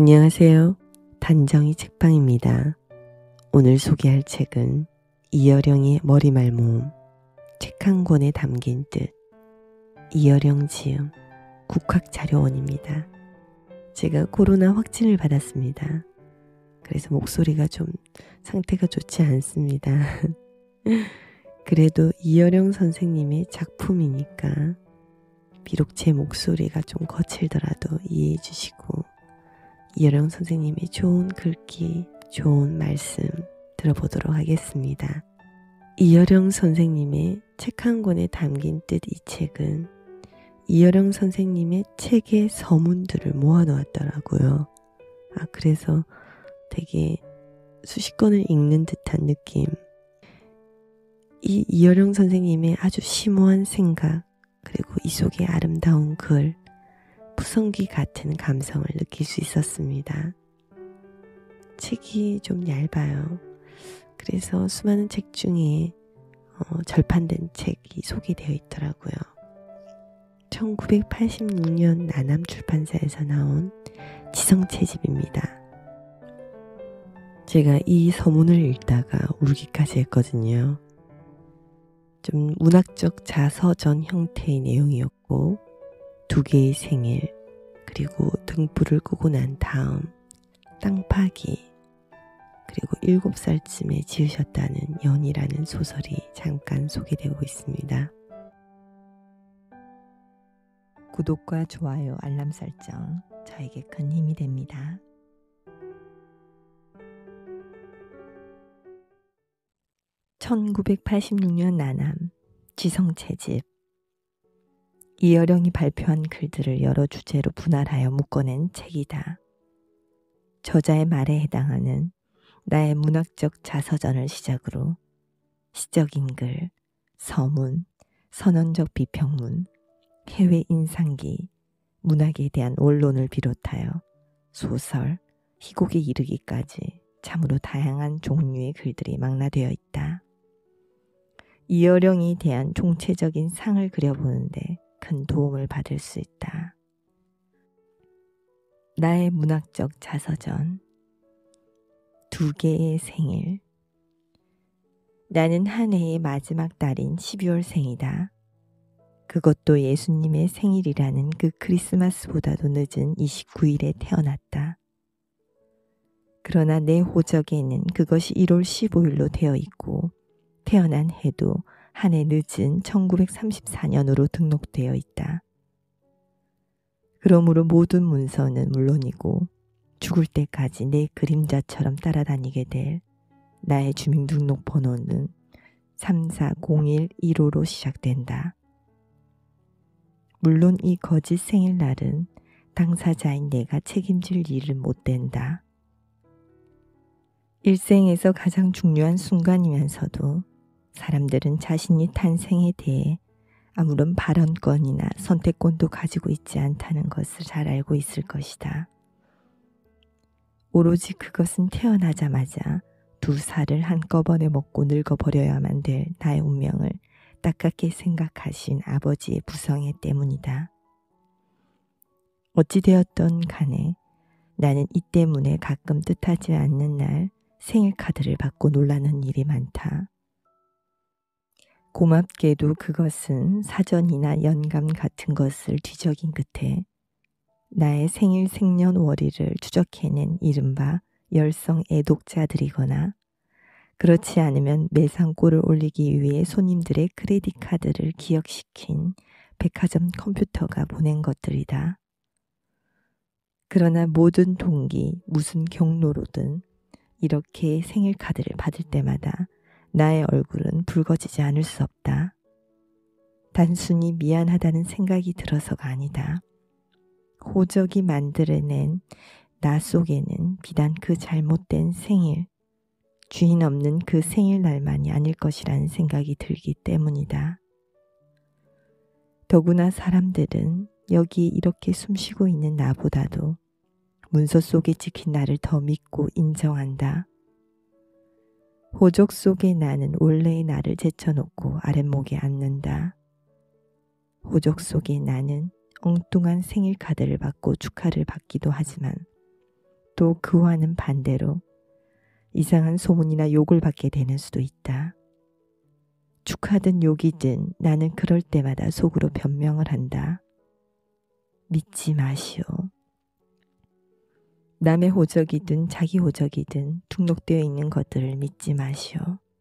안녕하세요. 단정이 책방입니다. 오늘 소개할 책은 이여령의 머리말 모음, 책 한 권에 담긴 뜻, 이여령 지음, 국학자료원입니다. 제가 코로나 확진을 받았습니다. 그래서 목소리가 좀 상태가 좋지 않습니다. 그래도 이여령 선생님의 작품이니까 비록 제 목소리가 좀 거칠더라도 이해해 주시고 이여령 선생님의 좋은 글귀, 좋은 말씀 들어보도록 하겠습니다. 이여령 선생님의 책 한 권에 담긴 뜻 이 책은 이여령 선생님의 책의 서문들을 모아놓았더라고요. 그래서 되게 수십 권을 읽는 듯한 느낌. 이 이여령 선생님의 아주 심오한 생각, 그리고 이 속의 아름다운 글, 푸성기 같은 감성을 느낄 수 있었습니다. 책이 좀 얇아요. 그래서 수많은 책 중에 절판된 책이 소개되어 있더라고요. 1986년 나남 출판사에서 나온 지성채집입니다. 제가 이 서문을 읽다가 울기까지 했거든요. 좀 문학적 자서전 형태의 내용이었고 2개의 생일, 그리고 등불을 끄고 난 다음 땅 파기, 그리고 7살쯤에 지으셨다는 연이라는 소설이 잠깐 소개되고 있습니다. 구독과 좋아요, 알람 설정 저에게 큰 힘이 됩니다. (1986년) 나남 지성채집. 이여령이 발표한 글들을 여러 주제로 분할하여 묶어낸 책이다. 저자의 말에 해당하는 나의 문학적 자서전을 시작으로 시적인 글, 서문, 선언적 비평문, 해외 인상기, 문학에 대한 원론을 비롯하여 소설, 희곡에 이르기까지 참으로 다양한 종류의 글들이 망라되어 있다. 이여령에 대한 총체적인 상을 그려보는데 큰 도움을 받을 수 있다. 나의 문학적 자서전. 2개의 생일. 나는 한 해의 마지막 달인 12월생이다. 그것도 예수님의 생일이라는 그 크리스마스보다도 늦은 29일에 태어났다. 그러나 내 호적에는 그것이 1월 15일로 되어 있고 태어난 해도 한 해 늦은 1934년으로 등록되어 있다. 그러므로 모든 문서는 물론이고 죽을 때까지 내 그림자처럼 따라다니게 될 나의 주민등록번호는 340115로 시작된다. 물론 이 거짓 생일날은 당사자인 내가 책임질 일은 못 된다. 일생에서 가장 중요한 순간이면서도 사람들은 자신이 탄생에 대해 아무런 발언권이나 선택권도 가지고 있지 않다는 것을 잘 알고 있을 것이다. 오로지 그것은 태어나자마자 2살을 한꺼번에 먹고 늙어버려야만 될 나의 운명을 따깝게 생각하신 아버지의 부성애 때문이다. 어찌되었던 간에 나는 이 때문에 가끔 뜻하지 않는 날 생일 카드를 받고 놀라는 일이 많다. 고맙게도 그것은 사전이나 연감 같은 것을 뒤적인 끝에 나의 생일 생년월일을 추적해낸 이른바 열성 애독자들이거나 그렇지 않으면 매상고를 올리기 위해 손님들의 크레딧 카드를 기억시킨 백화점 컴퓨터가 보낸 것들이다. 그러나 모든 동기, 무슨 경로로든 이렇게 생일 카드를 받을 때마다 나의 얼굴은 붉어지지 않을 수 없다. 단순히 미안하다는 생각이 들어서가 아니다. 호적이 만들어낸 나 속에는 비단 그 잘못된 생일, 주인 없는 그 생일날만이 아닐 것이라는 생각이 들기 때문이다. 더구나 사람들은 여기 이렇게 숨쉬고 있는 나보다도 문서 속에 찍힌 나를 더 믿고 인정한다. 호적 속의 나는 원래의 나를 제쳐놓고 아랫목에 앉는다. 호적 속의 나는 엉뚱한 생일 카드를 받고 축하를 받기도 하지만 또 그와는 반대로 이상한 소문이나 욕을 받게 되는 수도 있다. 축하든 욕이든 나는 그럴 때마다 속으로 변명을 한다. 믿지 마시오. 남의 호적이든 자기 호적이든 등록되어 있는 것들을 믿지 마시오.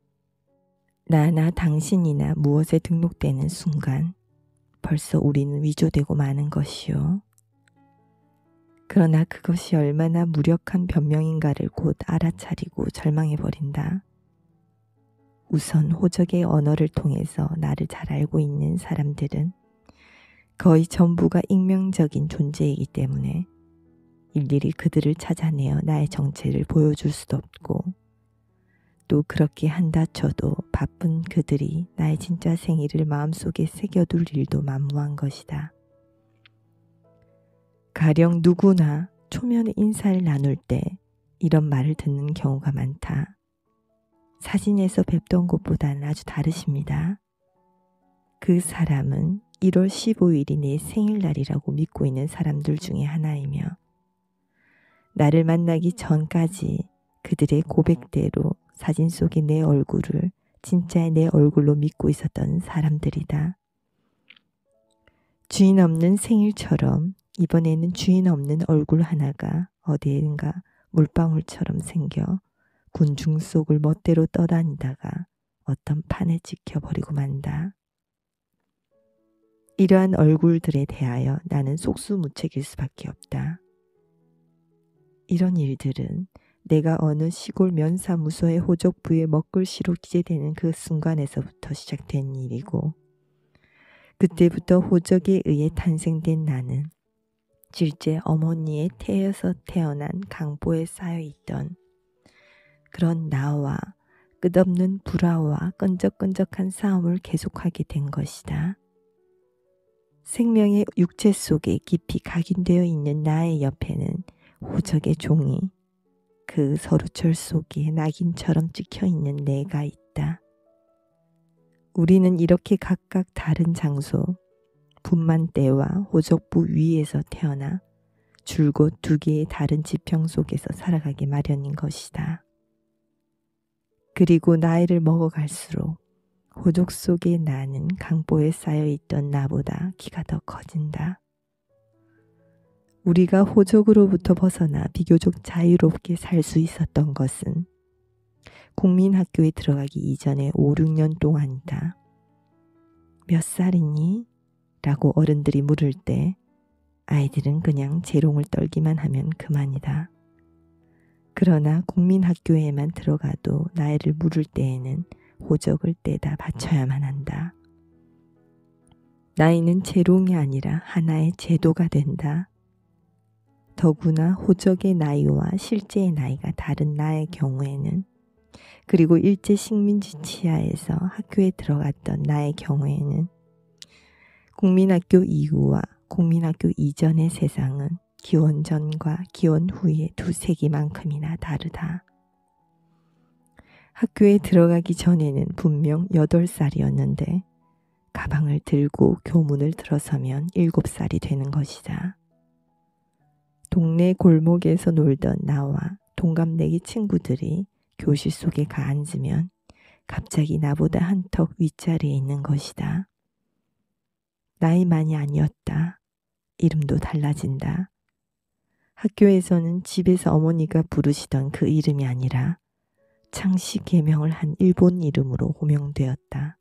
나나 당신이나 무엇에 등록되는 순간 벌써 우리는 위조되고 마는 것이오. 그러나 그것이 얼마나 무력한 변명인가를 곧 알아차리고 절망해버린다. 우선 호적의 언어를 통해서 나를 잘 알고 있는 사람들은 거의 전부가 익명적인 존재이기 때문에 일일이 그들을 찾아내어 나의 정체를 보여줄 수도 없고, 또 그렇게 한다 쳐도 바쁜 그들이 나의 진짜 생일을 마음속에 새겨둘 일도 만무한 것이다. 가령 누구나 초면에 인사를 나눌 때 이런 말을 듣는 경우가 많다. 사진에서 뵙던 곳보다는 아주 다르십니다. 그 사람은 1월 15일이 내 생일날이라고 믿고 있는 사람들 중에 하나이며, 나를 만나기 전까지 그들의 고백대로 사진 속의 내 얼굴을 진짜의 내 얼굴로 믿고 있었던 사람들이다. 주인 없는 생일처럼 이번에는 주인 없는 얼굴 하나가 어디엔가 물방울처럼 생겨 군중 속을 멋대로 떠다니다가 어떤 판에 찍혀버리고 만다. 이러한 얼굴들에 대하여 나는 속수무책일 수밖에 없다. 이런 일들은 내가 어느 시골 면사무소의 호적부에 먹글씨로 기재되는 그 순간에서부터 시작된 일이고, 그때부터 호적에 의해 탄생된 나는 실제 어머니의 태에서 태어난 강보에 쌓여있던 그런 나와 끝없는 불화와 끈적끈적한 싸움을 계속하게 된 것이다. 생명의 육체 속에 깊이 각인되어 있는 나의 옆에는 호적의 종이, 그 서루철 속에 낙인처럼 찍혀있는 내가 있다. 우리는 이렇게 각각 다른 장소, 분만대와 호적부 위에서 태어나 줄곧 두 개의 다른 지평 속에서 살아가기 마련인 것이다. 그리고 나이를 먹어갈수록 호적 속의 나는 강보에 쌓여있던 나보다 키가 더 커진다. 우리가 호적으로부터 벗어나 비교적 자유롭게 살 수 있었던 것은 국민학교에 들어가기 이전에 5, 6년 동안이다. 몇 살이니? 라고 어른들이 물을 때 아이들은 그냥 재롱을 떨기만 하면 그만이다. 그러나 국민학교에만 들어가도 나이를 물을 때에는 호적을 떼다 바쳐야만 한다. 나이는 재롱이 아니라 하나의 제도가 된다. 더구나 호적의 나이와 실제의 나이가 다른 나의 경우에는, 그리고 일제 식민지 치하에서 학교에 들어갔던 나의 경우에는 국민학교 이후와 국민학교 이전의 세상은 기원 전과 기원 후의 두 세기만큼이나 다르다. 학교에 들어가기 전에는 분명 8살이었는데 가방을 들고 교문을 들어서면 7살이 되는 것이다. 동네 골목에서 놀던 나와 동갑내기 친구들이 교실 속에 가 앉으면 갑자기 나보다 한턱 윗자리에 있는 것이다. 나이만이 아니었다. 이름도 달라진다. 학교에서는 집에서 어머니가 부르시던 그 이름이 아니라 창씨 개명을 한 일본 이름으로 호명되었다.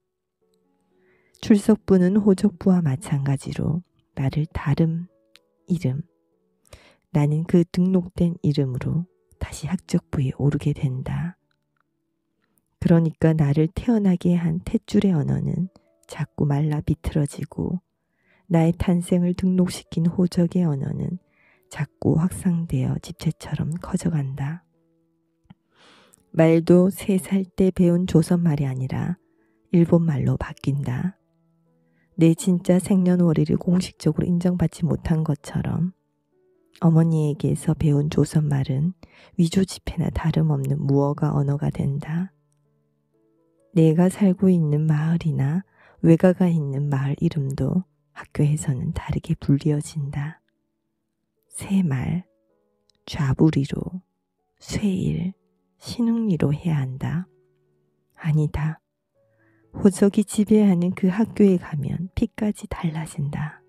출석부는 호적부와 마찬가지로 나를 다른 이름, 나는 그 등록된 이름으로 다시 학적부에 오르게 된다. 그러니까 나를 태어나게 한 탯줄의 언어는 자꾸 말라 비틀어지고, 나의 탄생을 등록시킨 호적의 언어는 자꾸 확산되어 집체처럼 커져간다. 말도 3살 때 배운 조선말이 아니라 일본말로 바뀐다. 내 진짜 생년월일을 공식적으로 인정받지 못한 것처럼 어머니에게서 배운 조선말은 위조지폐나 다름없는 무어가 언어가 된다. 내가 살고 있는 마을이나 외가가 있는 마을 이름도 학교에서는 다르게 불리어진다. 새말, 좌불이로, 쇠일, 신흥리로 해야 한다. 아니다. 호적이 지배하는 그 학교에 가면 피까지 달라진다.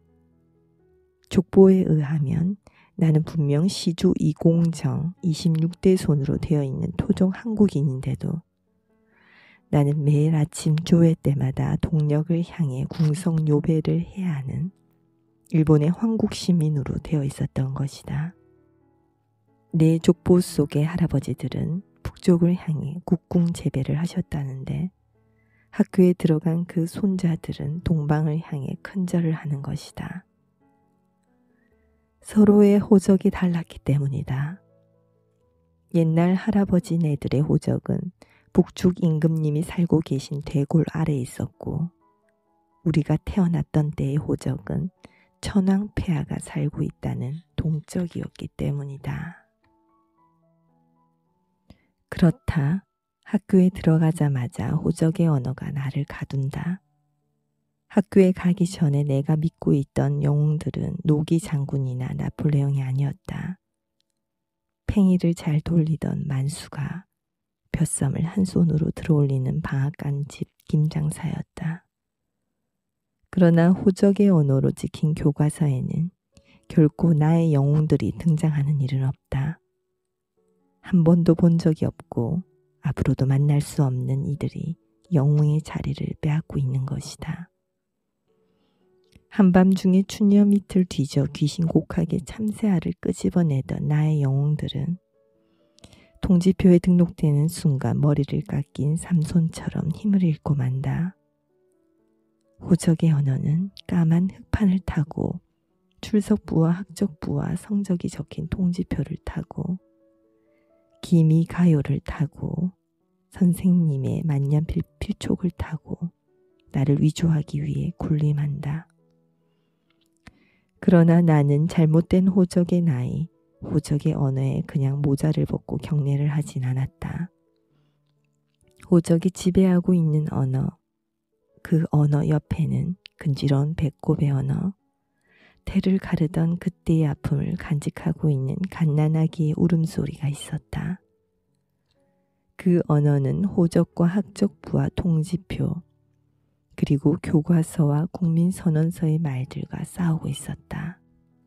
족보에 의하면 나는 분명 시주 이공정 26대 손으로 되어 있는 토종 한국인인데도 나는 매일 아침 조회 때마다 동력을 향해 궁성 요배를 해야 하는 일본의 황국 시민으로 되어 있었던 것이다. 내 족보 속의 할아버지들은 북쪽을 향해 국궁 재배를 하셨다는데 학교에 들어간 그 손자들은 동방을 향해 큰절을 하는 것이다. 서로의 호적이 달랐기 때문이다. 옛날 할아버지네들의 호적은 북쪽 임금님이 살고 계신 대골 아래에 있었고 우리가 태어났던 때의 호적은 천황 폐하가 살고 있다는 동적이었기 때문이다. 그렇다. 학교에 들어가자마자 호적의 언어가 나를 가둔다. 학교에 가기 전에 내가 믿고 있던 영웅들은 노기 장군이나 나폴레옹이 아니었다. 팽이를 잘 돌리던 만수가 벼쌈을 한 손으로 들어올리는 방앗간집 김장사였다. 그러나 호적의 언어로 찍힌 교과서에는 결코 나의 영웅들이 등장하는 일은 없다. 한 번도 본 적이 없고 앞으로도 만날 수 없는 이들이 영웅의 자리를 빼앗고 있는 것이다. 한밤중에 추녀 밑을 뒤져 귀신곡하게 참새알을 끄집어내던 나의 영웅들은 통지표에 등록되는 순간 머리를 깎인 삼손처럼 힘을 잃고 만다. 호적의 언어는 까만 흑판을 타고 출석부와 학적부와 성적이 적힌 통지표를 타고 기미 가요를 타고 선생님의 만년필 필촉을 타고 나를 위조하기 위해 군림한다. 그러나 나는 잘못된 호적의 나이, 호적의 언어에 그냥 모자를 벗고 경례를 하진 않았다. 호적이 지배하고 있는 언어, 그 언어 옆에는 근지러운 배꼽의 언어, 태를 가르던 그때의 아픔을 간직하고 있는 갓난아기의 울음소리가 있었다. 그 언어는 호적과 학적부와 통지표, 그리고 교과서와 국민선언서의 말들과 싸우고 있었다.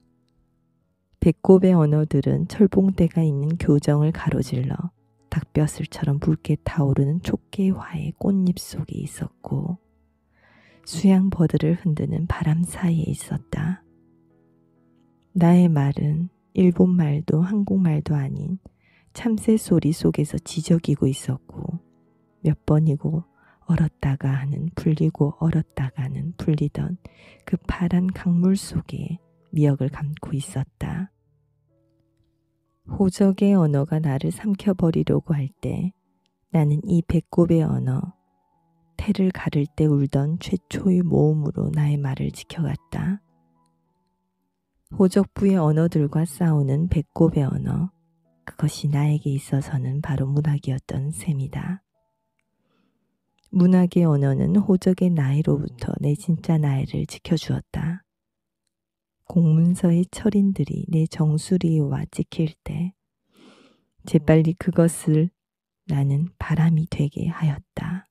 배꼽의 언어들은 철봉대가 있는 교정을 가로질러 닭뼈슬처럼 붉게 타오르는 촉개화의 꽃잎 속에 있었고 수양버드를 흔드는 바람 사이에 있었다. 나의 말은 일본말도 한국말도 아닌 참새 소리 속에서 지저귀고 있었고 몇 번이고 얼었다가 하는 풀리고 얼었다가는 풀리던 그 파란 강물 속에 미역을 감고 있었다. 호적의 언어가 나를 삼켜버리려고 할 때 나는 이 배꼽의 언어, 태를 가를 때 울던 최초의 모음으로 나의 말을 지켜갔다. 호적부의 언어들과 싸우는 배꼽의 언어, 그것이 나에게 있어서는 바로 문학이었던 셈이다. 문학의 언어는 호적의 나이로부터 내 진짜 나이를 지켜주었다. 공문서의 철인들이 내 정수리와 찍힐 때 재빨리 그것을 나는 바람이 되게 하였다.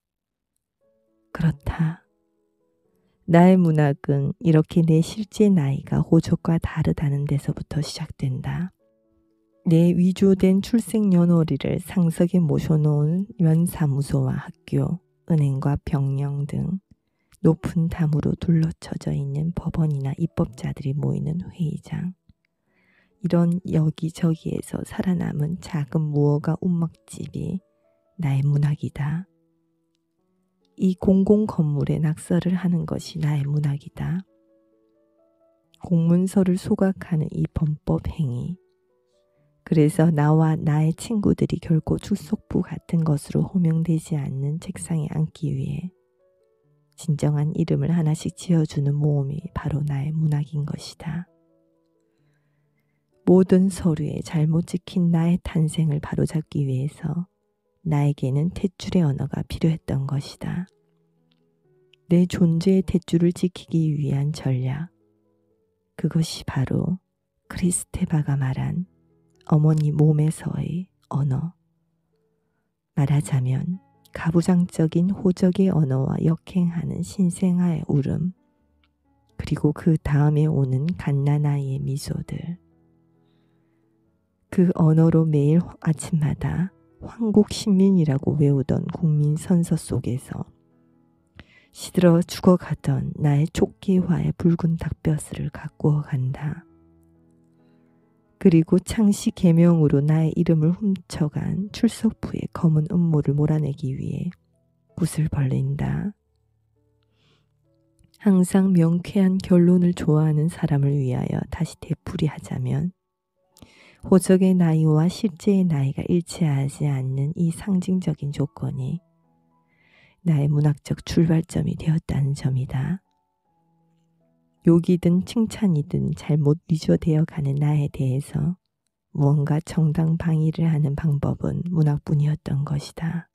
그렇다. 나의 문학은 이렇게 내 실제 나이가 호적과 다르다는 데서부터 시작된다. 내 위조된 출생년월일을 상석에 모셔놓은 면사무소와 학교, 은행과 병영 등 높은 담으로 둘러쳐져 있는 법원이나 입법자들이 모이는 회의장, 이런 여기저기에서 살아남은 작은 무허가 운막집이 나의 문학이다. 이 공공 건물에 낙서를 하는 것이 나의 문학이다. 공문서를 소각하는 이 범법 행위, 그래서 나와 나의 친구들이 결코 출석부 같은 것으로 호명되지 않는 책상에 앉기 위해 진정한 이름을 하나씩 지어주는 모험이 바로 나의 문학인 것이다. 모든 서류에 잘못 찍힌 나의 탄생을 바로잡기 위해서 나에게는 탯줄의 언어가 필요했던 것이다. 내 존재의 탯줄을 지키기 위한 전략, 그것이 바로 크리스테바가 말한 어머니 몸에서의 언어. 말하자면 가부장적인 호적의 언어와 역행하는 신생아의 울음, 그리고 그 다음에 오는 갓난아이의 미소들. 그 언어로 매일 아침마다 황국신민이라고 외우던 국민 선서 속에서 시들어 죽어가던 나의 촉기화의 붉은 닭뼈슬을 가꾸어 간다. 그리고 창씨 계명으로 나의 이름을 훔쳐간 출석부의 검은 음모를 몰아내기 위해 붓을 벌린다. 항상 명쾌한 결론을 좋아하는 사람을 위하여 다시 되풀이하자면 호적의 나이와 실제의 나이가 일치하지 않는 이 상징적인 조건이 나의 문학적 출발점이 되었다는 점이다. 욕이든 칭찬이든 잘못 위조되어 가는 나에 대해서 무언가 정당방위를 하는 방법은 문학뿐이었던 것이다.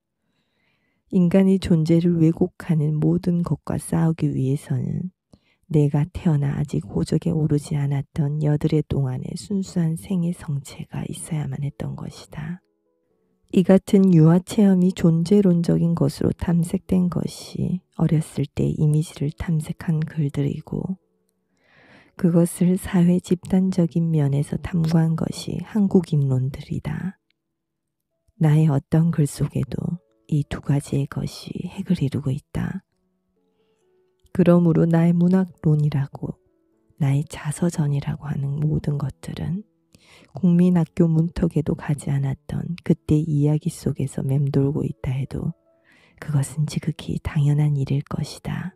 인간의 존재를 왜곡하는 모든 것과 싸우기 위해서는 내가 태어나 아직 호적에 오르지 않았던 여드레 동안의 순수한 생의 성체가 있어야만 했던 것이다. 이 같은 유아 체험이 존재론적인 것으로 탐색된 것이 어렸을 때 이미지를 탐색한 글들이고, 그것을 사회 집단적인 면에서 탐구한 것이 한국인론들이다. 나의 어떤 글 속에도 이 두 가지의 것이 핵을 이루고 있다. 그러므로 나의 문학론이라고, 나의 자서전이라고 하는 모든 것들은 국민학교 문턱에도 가지 않았던 그때 이야기 속에서 맴돌고 있다 해도 그것은 지극히 당연한 일일 것이다.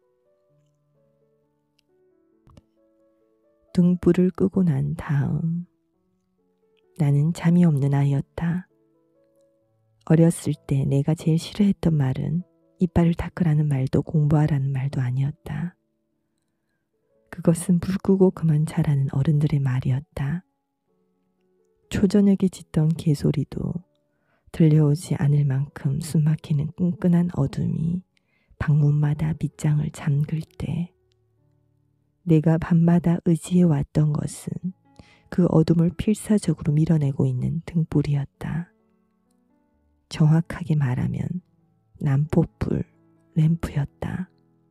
등불을 끄고 난 다음 나는 잠이 없는 아이였다. 어렸을 때 내가 제일 싫어했던 말은 이빨을 닦으라는 말도 공부하라는 말도 아니었다. 그것은 불 끄고 그만 자라는 어른들의 말이었다. 초저녁에 짖던 개소리도 들려오지 않을 만큼 숨막히는 끈끈한 어둠이 방문마다 밑장을 잠글 때 내가 밤마다 의지해 왔던 것은 그 어둠을 필사적으로 밀어내고 있는 등불이었다. 정확하게 말하면 난포불, 램프였다.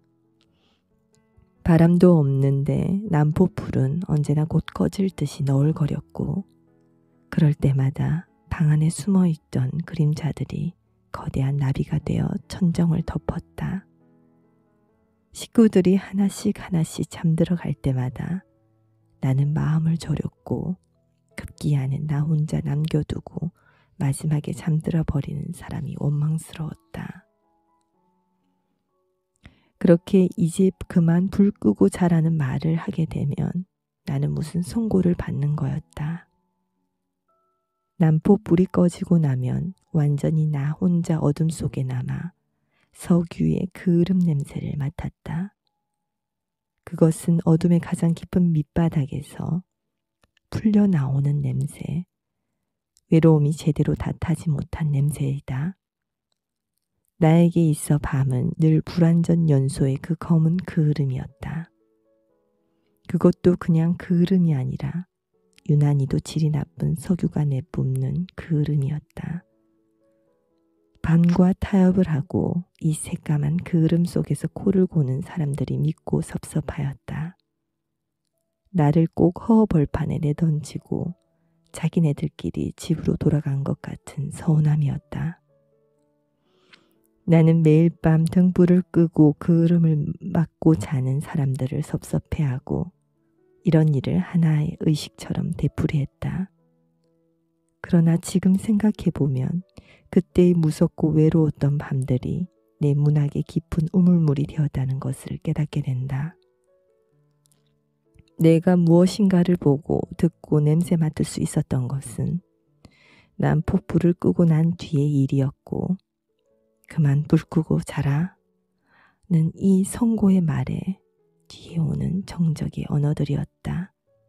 바람도 없는데 난포불은 언제나 곧 꺼질 듯이 너울거렸고, 그럴 때마다 방 안에 숨어있던 그림자들이 거대한 나비가 되어 천정을 덮었다. 식구들이 하나씩 잠들어 갈 때마다 나는 마음을 졸였고 급기야는 나 혼자 남겨두고 마지막에 잠들어 버리는 사람이 원망스러웠다. 그렇게 이제 그만 불 끄고 자라는 말을 하게 되면 나는 무슨 선고를 받는 거였다. 난포불이 꺼지고 나면 완전히 나 혼자 어둠 속에 남아 석유의 그을음 냄새를 맡았다. 그것은 어둠의 가장 깊은 밑바닥에서 풀려 나오는 냄새, 외로움이 제대로 다 타지 못한 냄새이다. 나에게 있어 밤은 늘 불완전 연소의 그 검은 그을음이었다. 그것도 그냥 그을음이 아니라 유난히도 질이 나쁜 석유가 내뿜는 그을음이었다. 밤과 타협을 하고 이 새까만 그을음 속에서 코를 고는 사람들이 밉고 섭섭하였다. 나를 꼭 허허벌판에 내던지고 자기네들끼리 집으로 돌아간 것 같은 서운함이었다. 나는 매일 밤 등불을 끄고 그을음을 막고 자는 사람들을 섭섭해하고 이런 일을 하나의 의식처럼 되풀이했다. 그러나 지금 생각해보면 그때의 무섭고 외로웠던 밤들이 내 문학의 깊은 우물물이 되었다는 것을 깨닫게 된다. 내가 무엇인가를 보고 듣고 냄새 맡을 수 있었던 것은 난 폭불을 끄고 난 뒤의 일이었고, 그만 불 끄고 자라는 이 선고의 말에 뒤에 오는 정적의 언어들이었다.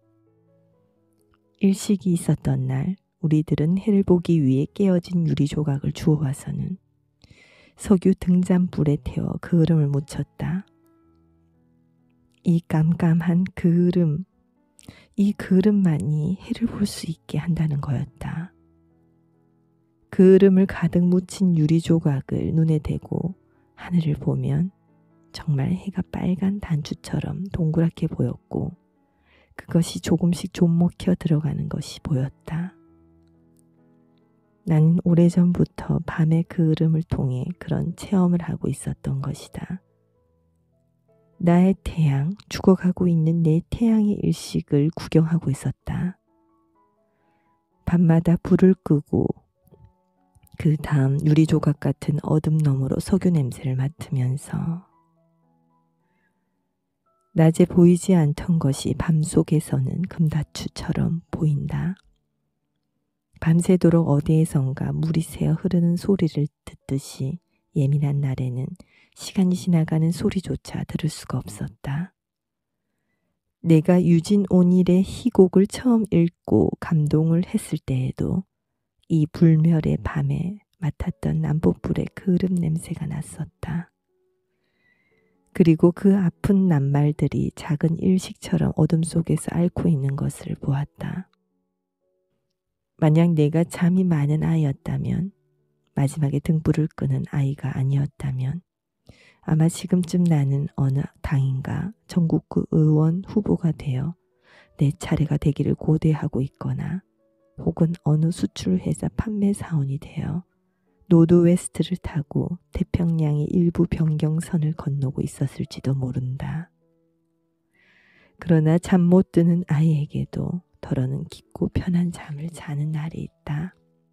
일식이 있었던 날 우리들은 해를 보기 위해 깨어진 유리 조각을 주워와서는 석유 등잔불에 태워 그을음을 묻혔다. 이 깜깜한 그을음, 이 그릇만이 해를 볼 수 있게 한다는 거였다. 그름을 가득 묻힌 유리 조각을 눈에 대고 하늘을 보면 정말 해가 빨간 단추처럼 동그랗게 보였고 그것이 조금씩 좀먹혀 들어가는 것이 보였다. 나는 오래전부터 밤의 그름을 통해 그런 체험을 하고 있었던 것이다. 나의 태양, 죽어가고 있는 내 태양의 일식을 구경하고 있었다. 밤마다 불을 끄고 그 다음 유리 조각 같은 어둠 너머로 석유 냄새를 맡으면서 낮에 보이지 않던 것이 밤속에서는 금다추처럼 보인다. 밤새도록 어디에선가 물이 새어 흐르는 소리를 듣듯이 예민한 날에는 시간이 지나가는 소리조차 들을 수가 없었다. 내가 유진 오닐의 희곡을 처음 읽고 감동을 했을 때에도 이 불멸의 밤에 맡았던 남포불의 그름 냄새가 났었다. 그리고 그 아픈 낱말들이 작은 일식처럼 어둠 속에서 앓고 있는 것을 보았다. 만약 내가 잠이 많은 아이였다면, 마지막에 등불을 끄는 아이가 아니었다면 아마 지금쯤 나는 어느 당인가 전국구 의원 후보가 되어 내 차례가 되기를 고대하고 있거나 혹은 어느 수출회사 판매사원이 되어 노드웨스트를 타고 태평양의 일부 변경선을 건너고 있었을지도 모른다. 그러나 잠 못 드는 아이에게도 더러는 깊고 편한 잠을 자는 날이 있다.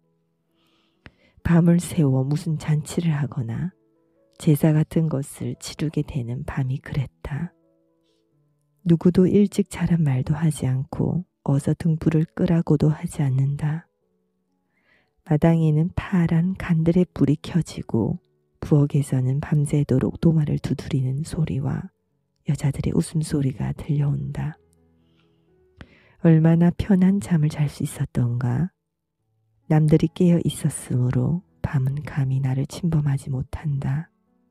밤을 새워 무슨 잔치를 하거나 제사 같은 것을 치르게 되는 밤이 그랬다. 누구도 일찍 자란 말도 하지 않고 어서 등불을 끄라고도 하지 않는다. 마당에는 파란 간들의 불이 켜지고 부엌에서는 밤새도록 도마를 두드리는 소리와 여자들의 웃음소리가 들려온다. 얼마나 편한 잠을 잘 수 있었던가. 남들이 깨어 있었으므로 밤은 감히 나를 침범하지 못한다.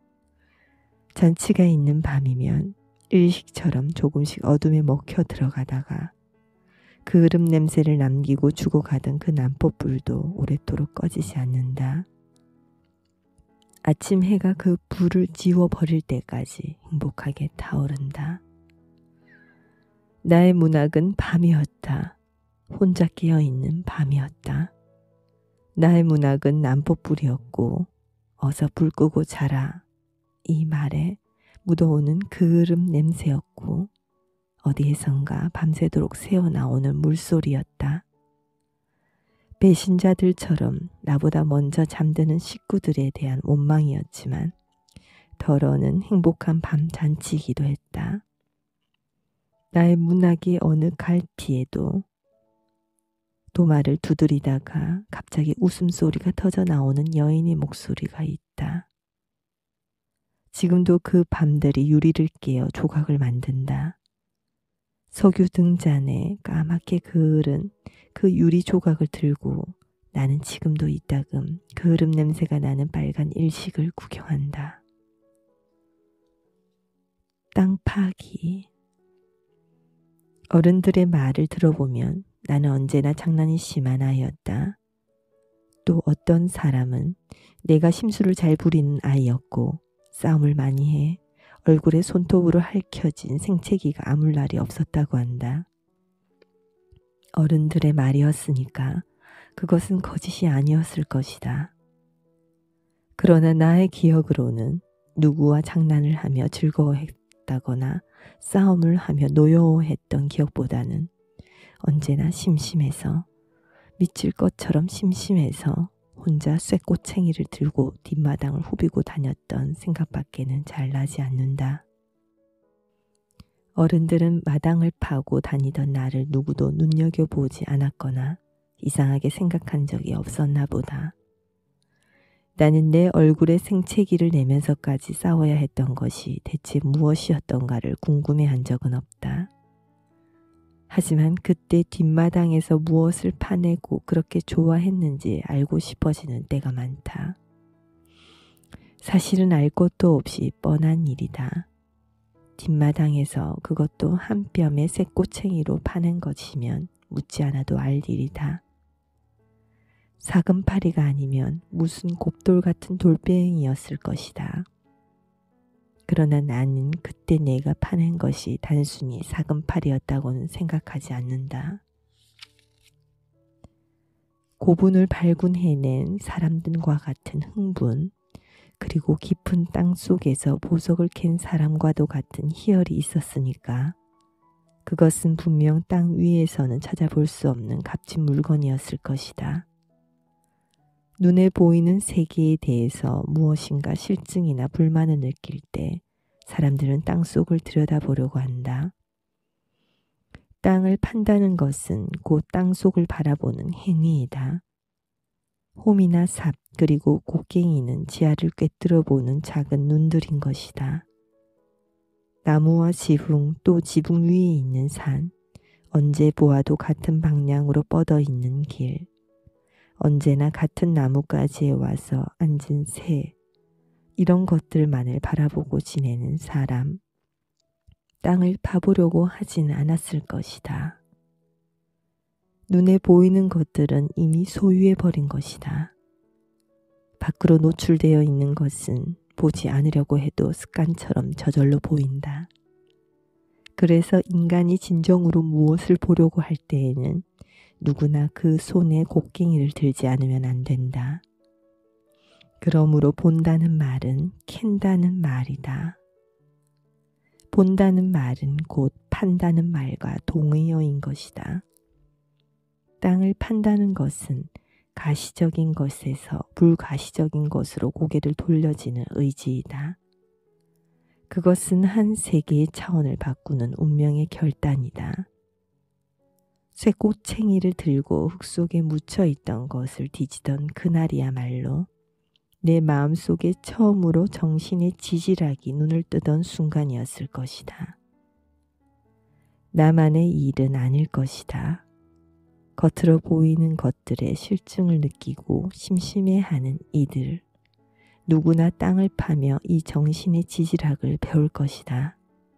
잔치가 있는 밤이면 일식처럼 조금씩 어둠에 먹혀 들어가다가 그름 냄새를 남기고 죽어가던 그 난포불도 오랫도록 꺼지지 않는다. 아침 해가 그 불을 지워버릴 때까지 행복하게 타오른다. 나의 문학은 밤이었다. 혼자 깨어있는 밤이었다. 나의 문학은 난포불이었고 어서 불 끄고 자라 이 말에 묻어오는 그름 냄새였고 어디에선가 밤새도록 새어나오는 물소리였다. 배신자들처럼 나보다 먼저 잠드는 식구들에 대한 원망이었지만 더러는 행복한 밤 잔치이기도 했다. 나의 문학의 어느 갈피에도 도마를 두드리다가 갑자기 웃음소리가 터져 나오는 여인의 목소리가 있다. 지금도 그 밤들이 유리를 깨어 조각을 만든다. 석유 등잔에 까맣게 그을은 그 유리 조각을 들고 나는 지금도 이따금 그름 냄새가 나는 빨간 일식을 구경한다. 땅 파기. 어른들의 말을 들어보면 나는 언제나 장난이 심한 아이였다. 또 어떤 사람은 내가 심술을 잘 부리는 아이였고 싸움을 많이 해 얼굴에 손톱으로 핥혀진 생채기가 아물 날이 없었다고 한다. 어른들의 말이었으니까 그것은 거짓이 아니었을 것이다. 그러나 나의 기억으로는 누구와 장난을 하며 즐거워했다거나 싸움을 하며 노여워했던 기억보다는 언제나 심심해서 미칠 것처럼 심심해서 혼자 쇠꼬챙이를 들고 뒷마당을 후비고 다녔던 생각밖에는 잘 나지 않는다. 어른들은 마당을 파고 다니던 나를 누구도 눈여겨보지 않았거나 이상하게 생각한 적이 없었나 보다. 나는 내 얼굴에 생채기를 내면서까지 싸워야 했던 것이 대체 무엇이었던가를 궁금해한 적은 없다. 하지만 그때 뒷마당에서 무엇을 파내고 그렇게 좋아했는지 알고 싶어지는 때가 많다. 사실은 알 것도 없이 뻔한 일이다. 뒷마당에서 그것도 한 뼘의 쇠꼬챙이로 파낸 것이면 묻지 않아도 알 일이다. 사금파리가 아니면 무슨 곱돌 같은 돌뱅이였을 것이다. 그러나 나는 그때 내가 파낸 것이 단순히 사금팔이였다고는 생각하지 않는다. 고분을 발군해낸 사람들과 같은 흥분, 그리고 깊은 땅 속에서 보석을 캔 사람과도 같은 희열이 있었으니까 그것은 분명 땅 위에서는 찾아볼 수 없는 값진 물건이었을 것이다. 눈에 보이는 세계에 대해서 무엇인가 실증이나 불만을 느낄 때 사람들은 땅 속을 들여다보려고 한다. 땅을 판다는 것은 곧 땅 속을 바라보는 행위이다. 홈이나 삽 그리고 곡괭이는 지하를 꿰뚫어 보는 작은 눈들인 것이다. 나무와 지붕 또 지붕 위에 있는 산, 언제 보아도 같은 방향으로 뻗어 있는 길, 언제나 같은 나뭇가지에 와서 앉은 새, 이런 것들만을 바라보고 지내는 사람, 땅을 파보려고 하지는 않았을 것이다. 눈에 보이는 것들은 이미 소유해버린 것이다. 밖으로 노출되어 있는 것은 보지 않으려고 해도 습관처럼 저절로 보인다. 그래서 인간이 진정으로 무엇을 보려고 할 때에는 누구나 그 손에 곡괭이를 들지 않으면 안 된다. 그러므로 본다는 말은 캔다는 말이다. 본다는 말은 곧 판다는 말과 동의어인 것이다. 땅을 판다는 것은 가시적인 것에서 불가시적인 것으로 고개를 돌려지는 의지이다. 그것은 한 세계의 차원을 바꾸는 운명의 결단이다. 쇠꼬챙이를 들고 흙 속에 묻혀있던 것을 뒤지던 그날이야말로 내 마음속에 처음으로 정신의 지질학이 눈을 뜨던 순간이었을 것이다. 나만의 일은 아닐 것이다. 겉으로 보이는 것들의 실증을 느끼고 심심해하는 이들, 누구나 땅을 파며 이 정신의 지질학을 배울 것이다.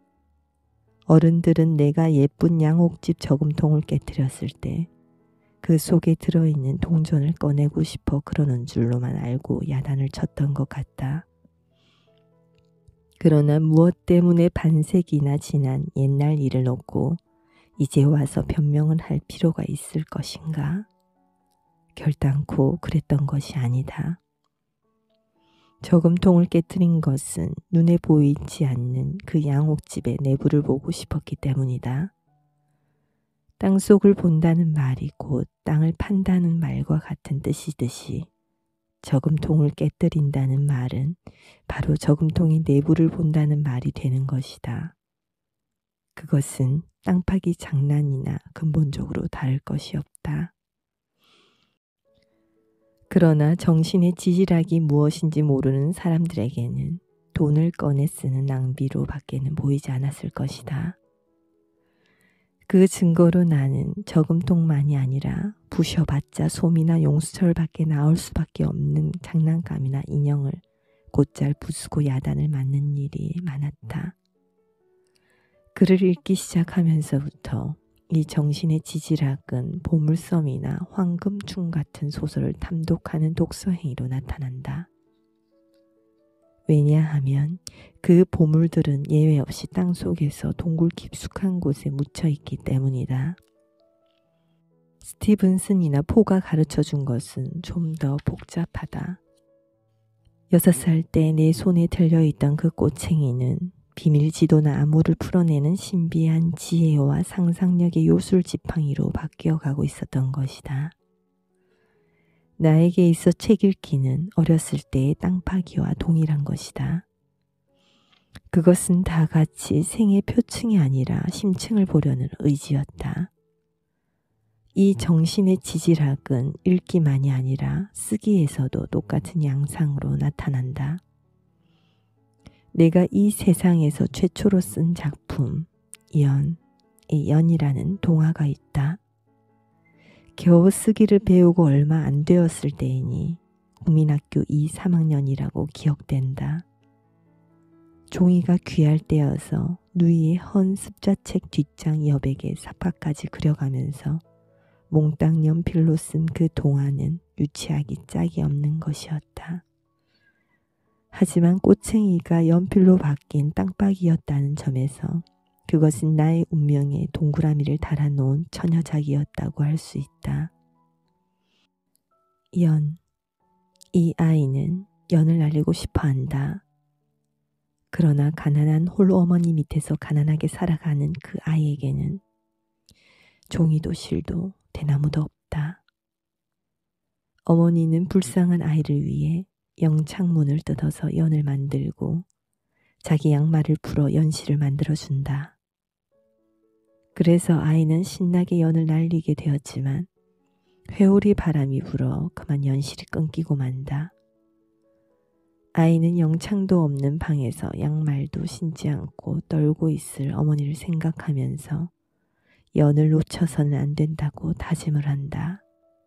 어른들은 내가 예쁜 양옥집 저금통을 깨뜨렸을 때 그 속에 들어있는 동전을 꺼내고 싶어 그러는 줄로만 알고 야단을 쳤던 것 같다. 그러나 무엇 때문에 반세기나 지난 옛날 일을 놓고 이제 와서 변명을 할 필요가 있을 것인가? 결단코 그랬던 것이 아니다. 저금통을 깨뜨린 것은 눈에 보이지 않는 그 양옥집의 내부를 보고 싶었기 때문이다. 땅속을 본다는 말이 곧 땅을 판다는 말과 같은 뜻이듯이 저금통을 깨뜨린다는 말은 바로 저금통의 내부를 본다는 말이 되는 것이다. 그것은 땅 파기 장난이나 근본적으로 다를 것이 없다. 그러나 정신의 지질학이 무엇인지 모르는 사람들에게는 돈을 꺼내 쓰는 낭비로 밖에는 보이지 않았을 것이다. 그 증거로 나는 저금통만이 아니라 부셔봤자 솜이나 용수철밖에 나올 수밖에 없는 장난감이나 인형을 곧잘 부수고 야단을 맞는 일이 많았다. 글을 읽기 시작하면서부터 이 정신의 지질학은 보물섬이나 황금충 같은 소설을 탐독하는 독서행위로 나타난다. 왜냐하면 그 보물들은 예외 없이 땅속에서 동굴 깊숙한 곳에 묻혀있기 때문이다. 스티븐슨이나 포가 가르쳐준 것은 좀 더 복잡하다. 6살 때 내 손에 들려있던 그 꼬챙이는 비밀 지도나 암호를 풀어내는 신비한 지혜와 상상력의 요술 지팡이로 바뀌어가고 있었던 것이다. 나에게 있어 책 읽기는 어렸을 때의 땅 파기와 동일한 것이다. 그것은 다 같이 생의 표층이 아니라 심층을 보려는 의지였다. 이 정신의 지질학은 읽기만이 아니라 쓰기에서도 똑같은 양상으로 나타난다. 내가 이 세상에서 최초로 쓴 작품, 이 연이라는 동화가 있다. 겨우 쓰기를 배우고 얼마 안 되었을 때이니 국민학교 2, 3학년이라고 기억된다. 종이가 귀할 때여서 누이의 헌 습자책 뒷장 여백에 삽화까지 그려가면서 몽땅 연필로 쓴 그 동화는 유치하기 짝이 없는 것이었다. 하지만 꼬챙이가 연필로 바뀐 땅박이였다는 점에서 그것은 나의 운명에 동그라미를 달아놓은 처녀작이었다고 할 수 있다. 연. 이 아이는 연을 날리고 싶어한다. 그러나 가난한 홀어머니 밑에서 가난하게 살아가는 그 아이에게는 종이도 실도 대나무도 없다. 어머니는 불쌍한 아이를 위해 영창문을 뜯어서 연을 만들고 자기 양말을 풀어 연실을 만들어준다. 그래서 아이는 신나게 연을 날리게 되었지만 회오리 바람이 불어 그만 연실이 끊기고 만다. 아이는 영창도 없는 방에서 양말도 신지 않고 떨고 있을 어머니를 생각하면서 연을 놓쳐서는 안 된다고 다짐을 한다.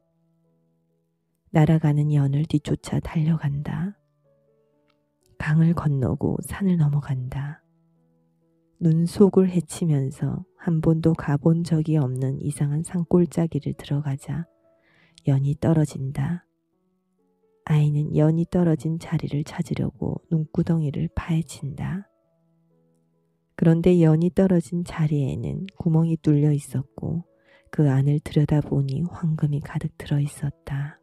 날아가는 연을 뒤쫓아 달려간다. 강을 건너고 산을 넘어간다. 눈 속을 헤치면서 한 번도 가본 적이 없는 이상한 산골짜기를 들어가자 연이 떨어진다. 아이는 연이 떨어진 자리를 찾으려고 눈구덩이를 파헤친다. 그런데 연이 떨어진 자리에는 구멍이 뚫려 있었고 그 안을 들여다보니 황금이 가득 들어 있었다.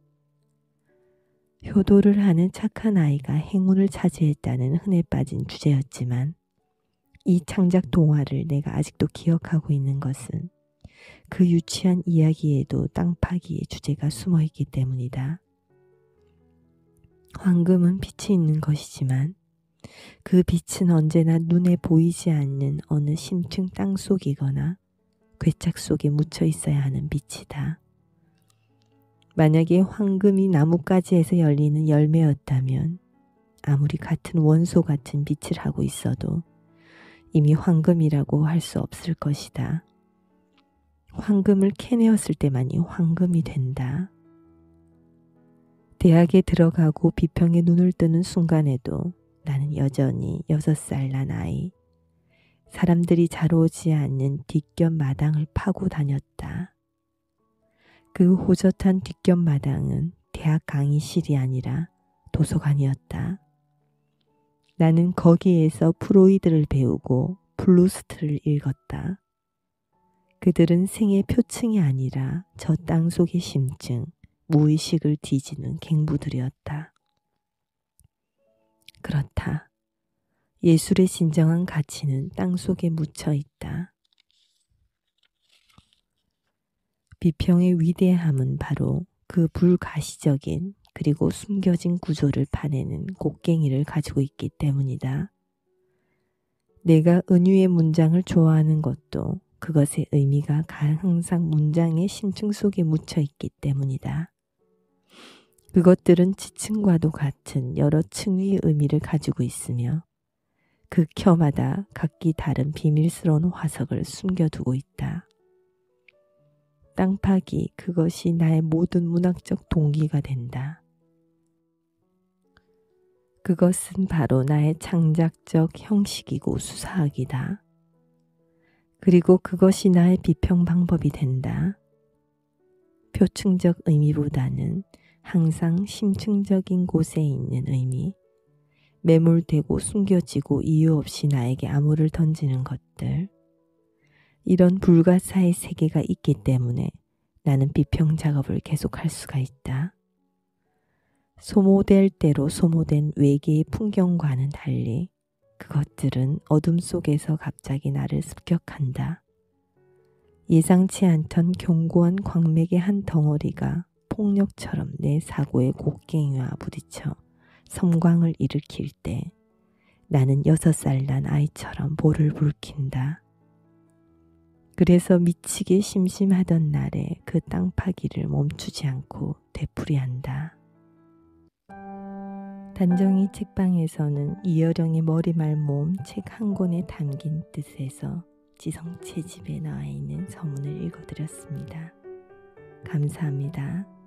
효도를 하는 착한 아이가 행운을 차지했다는 흔해 빠진 주제였지만 이 창작 동화를 내가 아직도 기억하고 있는 것은 그 유치한 이야기에도 땅 파기의 주제가 숨어 있기 때문이다. 황금은 빛이 있는 것이지만 그 빛은 언제나 눈에 보이지 않는 어느 심층 땅 속이거나 괴짝 속에 묻혀 있어야 하는 빛이다. 만약에 황금이 나뭇가지에서 열리는 열매였다면 아무리 같은 원소 같은 빛을 하고 있어도 이미 황금이라고 할 수 없을 것이다. 황금을 캐내었을 때만이 황금이 된다. 대학에 들어가고 비평에 눈을 뜨는 순간에도 나는 여전히 6살 난 아이, 사람들이 잘 오지 않는 뒷곁 마당을 파고 다녔다. 그 호젓한 뒷곁 마당은 대학 강의실이 아니라 도서관이었다. 나는 거기에서 프로이드를 배우고 플루스트를 읽었다. 그들은 생의 표층이 아니라 저 땅속의 심증, 무의식을 뒤지는 갱부들이었다. 그렇다. 예술의 진정한 가치는 땅속에 묻혀 있다. 비평의 위대함은 바로 그 불가시적인 그리고 숨겨진 구조를 파내는 곡괭이를 가지고 있기 때문이다. 내가 은유의 문장을 좋아하는 것도 그것의 의미가 항상 문장의 심층 속에 묻혀 있기 때문이다. 그것들은 지층과도 같은 여러 층의 의미를 가지고 있으며 그 켜마다 각기 다른 비밀스러운 화석을 숨겨두고 있다. 땅 파기, 그것이 나의 모든 문학적 동기가 된다. 그것은 바로 나의 창작적 형식이고 수사학이다. 그리고 그것이 나의 비평 방법이 된다. 표층적 의미보다는 항상 심층적인 곳에 있는 의미, 매몰되고 숨겨지고 이유 없이 나에게 암호를 던지는 것들, 이런 불가사의 세계가 있기 때문에 나는 비평 작업을 계속할 수가 있다. 소모될 대로 소모된 외계의 풍경과는 달리 그것들은 어둠 속에서 갑자기 나를 습격한다. 예상치 않던 견고한 광맥의 한 덩어리가 폭력처럼 내 사고의 곡괭이와 부딪혀 섬광을 일으킬 때 나는 6살 난 아이처럼 볼을 붉힌다. 그래서 미치게 심심하던 날에 그 땅 파기를 멈추지 않고 되풀이한다. 단정히 책방에서는 이여령의 머리말 모음 책 한 권에 담긴 뜻에서 지성채집에 나와 있는 서문을 읽어드렸습니다. 감사합니다.